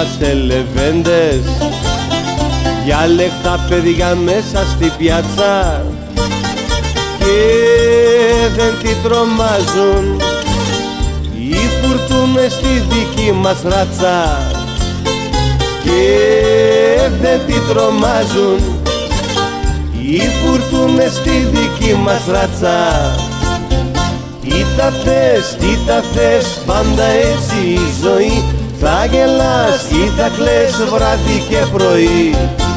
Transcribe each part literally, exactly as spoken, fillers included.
είμαστε λεβέντες, διάλεκτα παιδιά μέσα στη πιάτσα και δεν τη τρομάζουν οι φουρτούνες στη δική μας ράτσα και δεν τη τρομάζουν οι φουρτούνες στη δική μας ράτσα. Τι τα θες, τι τα θες, πάντα έτσι η ζωή, θα γελάς ή θα κλαις βράδυ και πρωί.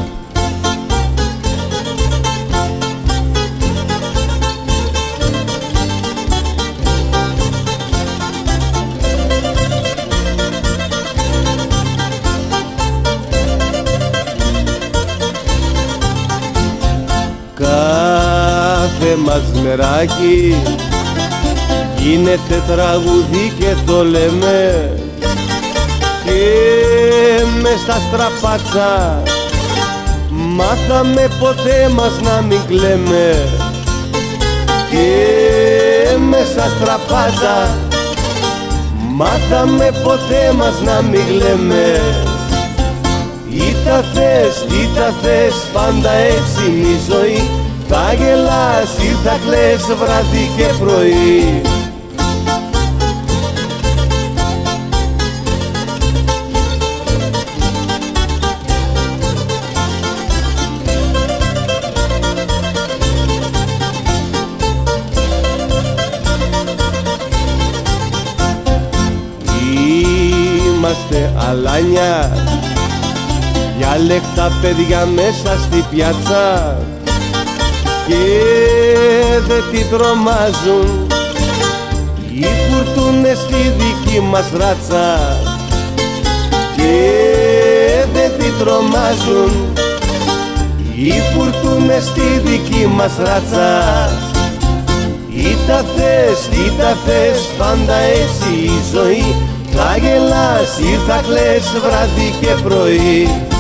Κάθε μας μεράκι γίνεται τραγούδι και το λέμε και μες στα στραπάτσα μάθαμε ποτέ μας να μην κλαίμε και μες στα στραπάτσα μάθαμε ποτέ μας να μην κλαίμε. Τι τα θες, τι τα θες, πάντα έτσι είναι η ζωή, θα γελάς ή θα κλαις βράδυ και πρωί. Είμαστε αλάνια, διάλεκτα παιδιά μέσα στη πιάτσα και δεν τη τρομάζουν οι φουρτούνες στη δική μας ράτσα και δεν τη τρομάζουν οι φουρτούνες στη δική μας ράτσα. Τι τα θες, τι τα θες, πάντα έτσι η ζωή, θα γελάς ή θα κλαις βράδυ και πρωί.